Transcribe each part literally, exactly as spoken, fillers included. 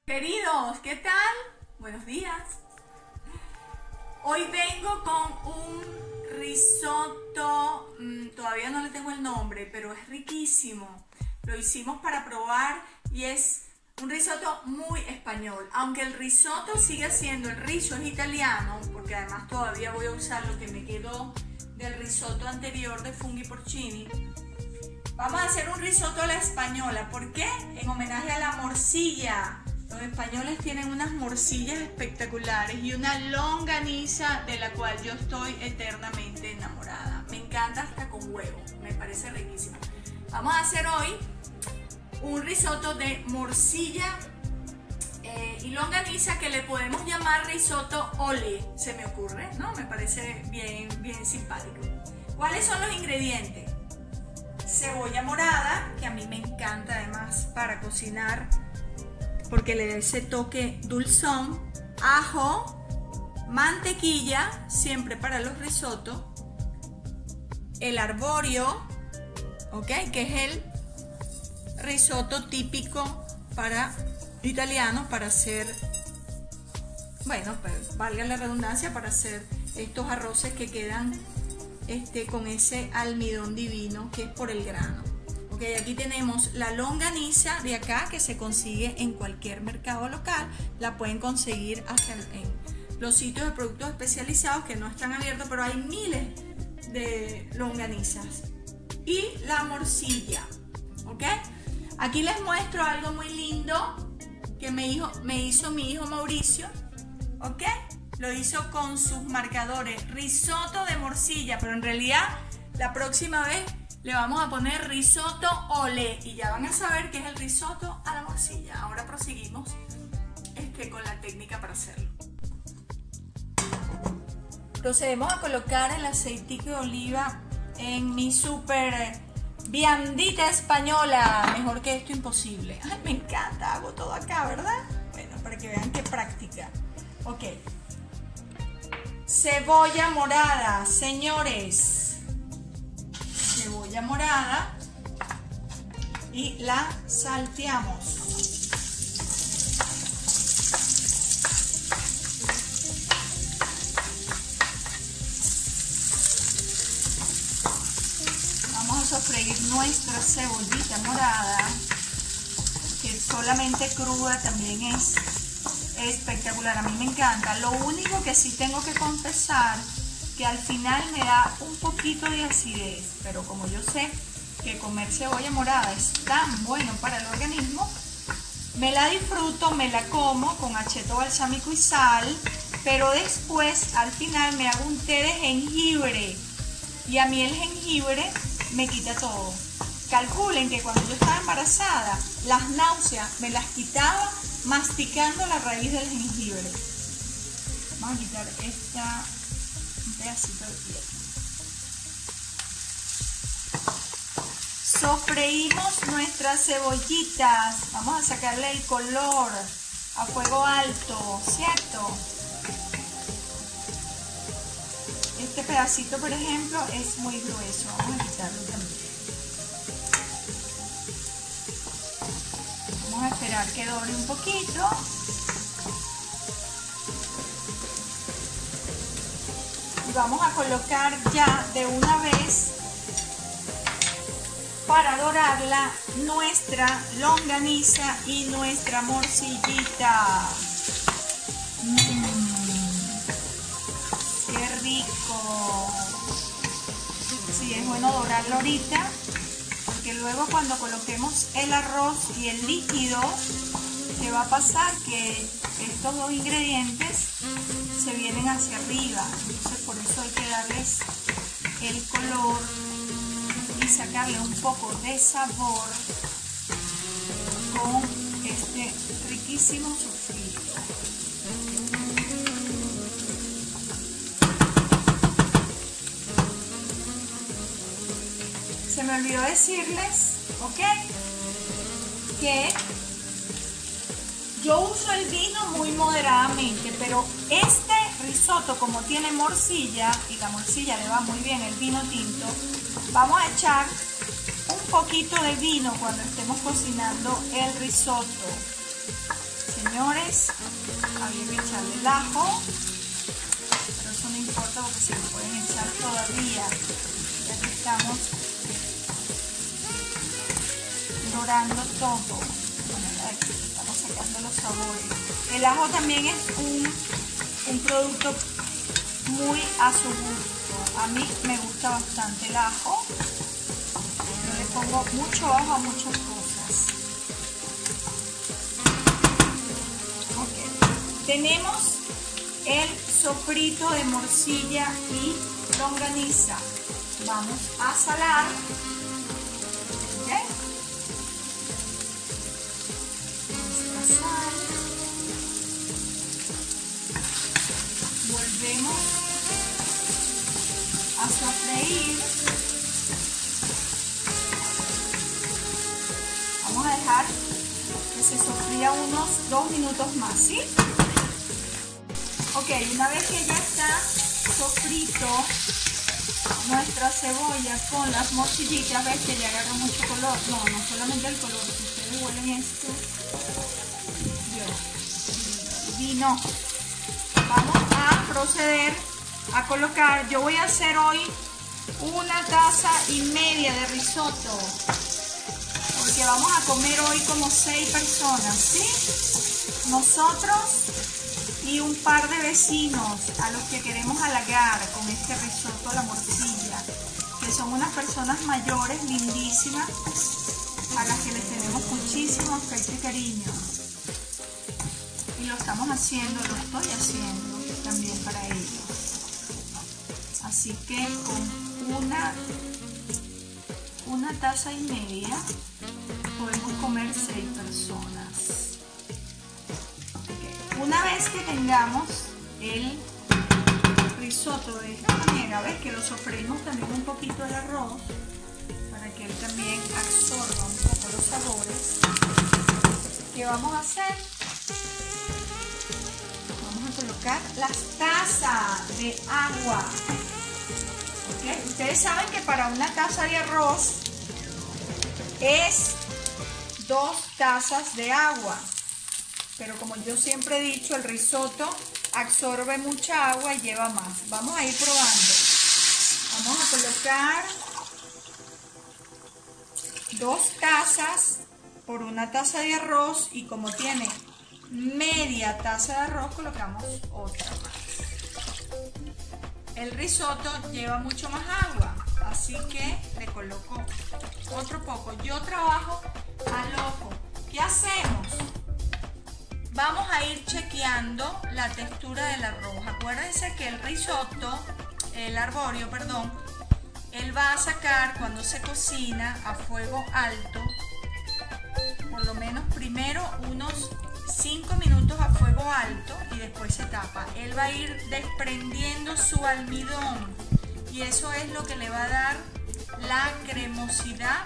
Queridos, ¿qué tal? Buenos días. Hoy vengo con un risotto, mmm, todavía no le tengo el nombre, pero es riquísimo. Lo hicimos para probar y es un risotto muy español. Aunque el risotto sigue siendo, el riso es italiano, porque además todavía voy a usar lo que me quedó del risotto anterior de funghi porcini. Vamos a hacer un risotto a la española. ¿Por qué? En homenaje a la morcilla. Los españoles tienen unas morcillas espectaculares y una longaniza de la cual yo estoy eternamente enamorada. Me encanta hasta con huevo, me parece riquísimo. Vamos a hacer hoy un risotto de morcilla eh, y longaniza que le podemos llamar risotto ole, se me ocurre, ¿no? Me parece bien, bien simpático. ¿Cuáles son los ingredientes? Cebolla morada, que a mí me encanta además para cocinar, porque le da ese toque dulzón, ajo, mantequilla, siempre para los risottos, el arborio, ¿ok? Que es el risotto típico para italiano, para hacer, bueno, pues, valga la redundancia, para hacer estos arroces que quedan este, con ese almidón divino que es por el grano. Ok, aquí tenemos la longaniza de acá que se consigue en cualquier mercado local. La pueden conseguir hasta en los sitios de productos especializados que no están abiertos, pero hay miles de longanizas. Y la morcilla, ¿ok? Aquí les muestro algo muy lindo que me hizo, me hizo mi hijo Mauricio, ¿ok? Lo hizo con sus marcadores, risotto de morcilla, pero en realidad la próxima vez le vamos a poner risotto ole y ya van a saber qué es el risotto a la morcilla. Ahora proseguimos este, con la técnica para hacerlo. Procedemos a colocar el aceitico de oliva en mi super viandita española. Mejor que esto imposible. Ay, me encanta, hago todo acá, ¿verdad? Bueno, para que vean qué práctica. Ok. Cebolla morada, señores. Cebolla morada y la salteamos. Vamos a sofreír nuestra cebollita morada, que solamente cruda también es espectacular, a mí me encanta. Lo único que sí tengo que confesar que al final me da un poquito de acidez, pero como yo sé que comer cebolla morada es tan bueno para el organismo, me la disfruto, me la como con acheto balsámico y sal, pero después al final me hago un té de jengibre y a mí el jengibre me quita todo. Calculen que cuando yo estaba embarazada, las náuseas me las quitaba masticando la raíz del jengibre. Vamos a quitar esta pedacito de piel. Sofreímos nuestras cebollitas. Vamos a sacarle el color a fuego alto, ¿cierto? Este pedacito, por ejemplo, es muy grueso. Vamos a quitarlo también. Vamos a esperar que doble un poquito. Vamos a colocar ya de una vez para dorarla nuestra longaniza y nuestra morcillita. Mmm, ¡qué rico! Sí, es bueno dorarlo ahorita, porque luego cuando coloquemos el arroz y el líquido, ¿qué va a pasar? Que estos dos ingredientes se vienen hacia arriba, entonces por eso hay que darles el color y sacarle un poco de sabor con este riquísimo sofrito. Se me olvidó decirles, ¿ok? Que yo uso el vino muy moderadamente, pero este risotto, como tiene morcilla y la morcilla le va muy bien el vino tinto, vamos a echar un poquito de vino cuando estemos cocinando el risotto. señores, había que echarle el ajo, pero eso no importa porque se lo pueden echar todavía, ya que estamos dorando todo, estamos sacando los sabores. El ajo también es un, un producto muy a su gusto. A mí me gusta bastante el ajo. Yo le pongo mucho ajo a muchas cosas. Okay. Tenemos el sofrito de morcilla y longaniza. Vamos a salar. ¿Okay? Nuestra sal. Volvemos a sofreír. Vamos a dejar que se sofría unos dos minutos más, ¿sí? Ok, una vez que ya está sofrito nuestra cebolla con las morcillitas, ves que ya agarra mucho color. No, no solamente el color, si ustedes huelen esto, Dios, divino. Vamos a proceder a colocar, yo voy a hacer hoy una taza y media de risotto, porque vamos a comer hoy como seis personas, ¿sí? Nosotros y un par de vecinos a los que queremos halagar con este risotto a la morcilla, que son unas personas mayores, lindísimas, a las que les tenemos muchísimo afecto y cariño. Y lo estamos haciendo, lo estoy haciendo también para ellos. Así que con una, una taza y media podemos comer seis personas. Okay. Una vez que tengamos el risotto de esta manera, ves que lo sofreímos también un poquito el arroz para que él también absorba un poco los sabores. ¿Qué vamos a hacer? Vamos a colocar las tazas de agua. ¿Okay? Ustedes saben que para una taza de arroz es dos tazas de agua, pero como yo siempre he dicho, el risotto absorbe mucha agua y lleva más. Vamos a ir probando. Vamos a colocar dos tazas por una taza de arroz, y como tiene media taza de arroz, colocamos otra más. El risotto lleva mucho más agua, así que le coloco otro poco. Yo trabajo al ojo. ¿Qué hacemos? Vamos a ir chequeando la textura del arroz. Acuérdense que el risotto, el arborio, perdón, él va a sacar cuando se cocina a fuego alto, por lo menos primero unos cinco minutos a fuego alto y después se tapa. Él va a ir desprendiendo su almidón y eso es lo que le va a dar la cremosidad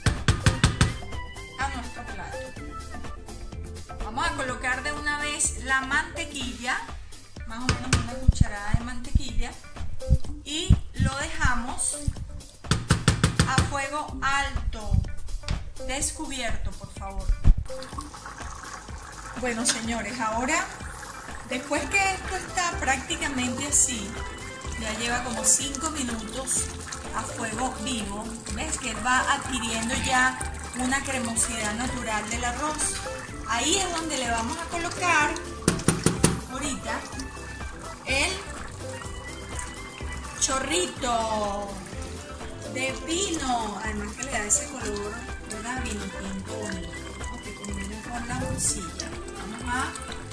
a nuestro plato. Vamos a colocar de una vez la mantequilla, más o menos una cucharada de mantequilla, y lo dejamos a fuego alto, descubierto, por favor. Bueno, señores, ahora, después que esto está prácticamente así, ya lleva como cinco minutos a fuego vivo, ves que va adquiriendo ya una cremosidad natural del arroz. Ahí es donde le vamos a colocar ahorita el chorrito de vino, además que le da ese color, ¿verdad? Vino tinto bonito, ¿no? Que combina con la morcilla. Vamos a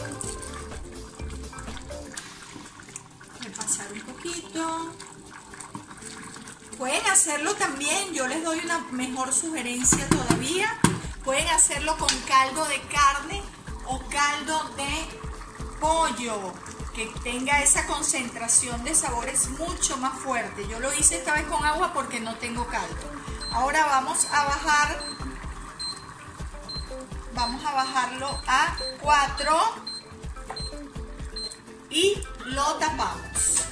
repasar un poquito. Pueden hacerlo también, yo les doy una mejor sugerencia todavía. Pueden hacerlo con caldo de carne o caldo de pollo, que tenga esa concentración de sabores mucho más fuerte. Yo lo hice esta vez con agua porque no tengo caldo. Ahora vamos a bajar, vamos a bajarlo a cuatro y lo tapamos.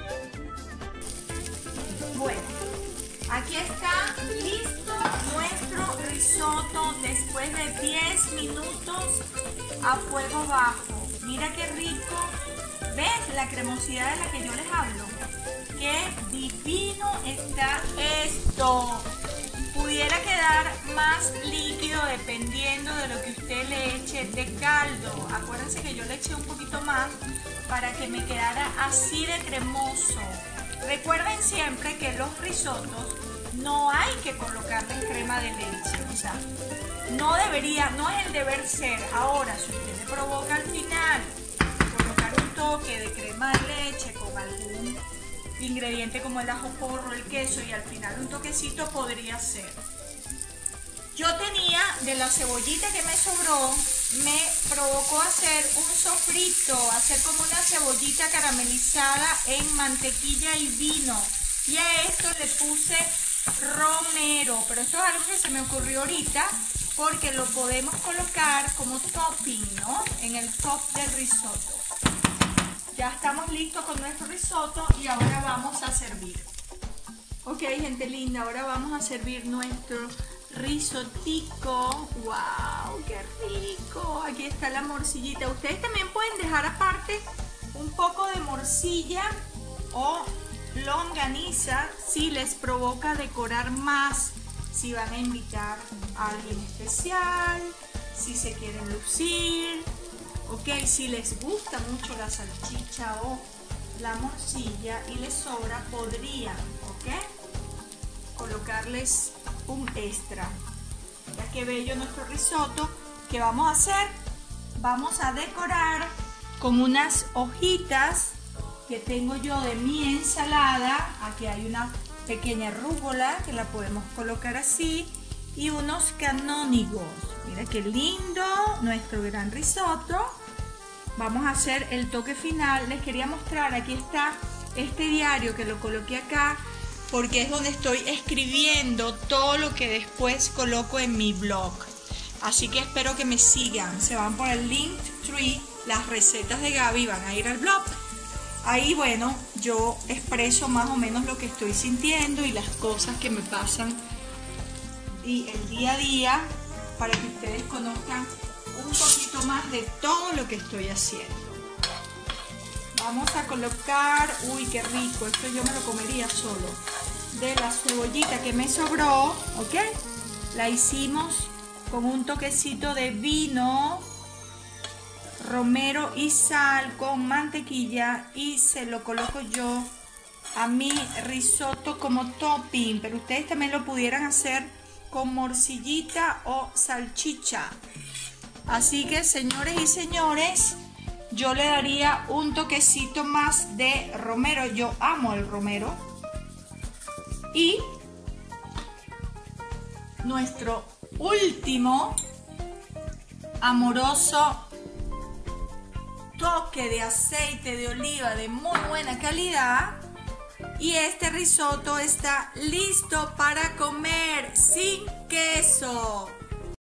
Bueno, aquí está listo nuestro nuestro risotto después de diez minutos a fuego bajo. Mira qué rico. ¿Ves la cremosidad de la que yo les hablo? ¡Qué divino está esto! Pudiera quedar más líquido dependiendo de lo que usted le eche de caldo. Acuérdense que yo le eché un poquito más para que me quedara así de cremoso. Recuerden siempre que los risottos no hay que colocarle crema de leche. O sea, no debería, no es el deber ser. Ahora, si usted le provoca al final colocar un toque de crema de leche con algún ingrediente como el ajo porro, el queso y al final un toquecito, podría ser. Yo tenía de la cebollita que me sobró, me provocó hacer un sofrito, hacer como una cebollita caramelizada en mantequilla y vino. Y a esto le puse romero, pero esto es algo que se me ocurrió ahorita porque lo podemos colocar como topping, ¿no? En el top del risotto. Ya estamos listos con nuestro risotto y ahora vamos a servir. Ok, gente linda, ahora vamos a servir nuestro risotico. ¡Wow! ¡Qué rico! Aquí está la morcillita. Ustedes también pueden dejar aparte un poco de morcilla o longaniza si les provoca decorar más, si van a invitar a alguien especial, si se quieren lucir. Ok, si les gusta mucho la salchicha o la morcilla y les sobra, podrían, ok, colocarles un extra. Ya que bello nuestro risotto. ¿Qué vamos a hacer? Vamos a decorar con unas hojitas que tengo yo de mi ensalada. Aquí hay una pequeña rúcula que la podemos colocar así y unos canónigos. Mira qué lindo nuestro gran risotto. Vamos a hacer el toque final. Les quería mostrar, aquí está este diario que lo coloqué acá porque es donde estoy escribiendo todo lo que después coloco en mi blog. Así que espero que me sigan. Se van por el Linktree, las recetas de Gaby, van a ir al blog. Ahí, bueno, yo expreso más o menos lo que estoy sintiendo y las cosas que me pasan y el día a día para que ustedes conozcan un poquito más de todo lo que estoy haciendo. Vamos a colocar, uy, qué rico, esto yo me lo comería solo, de la cebollita que me sobró, ¿ok? La hicimos con un toquecito de vino, romero y sal con mantequilla y se lo coloco yo a mi risotto como topping, pero ustedes también lo pudieran hacer con morcillita o salchicha. Así que, señores y señores, yo le daría un toquecito más de romero. Yo amo el romero. Y nuestro último amoroso toque de aceite de oliva de muy buena calidad. Y este risotto está listo para comer sin queso.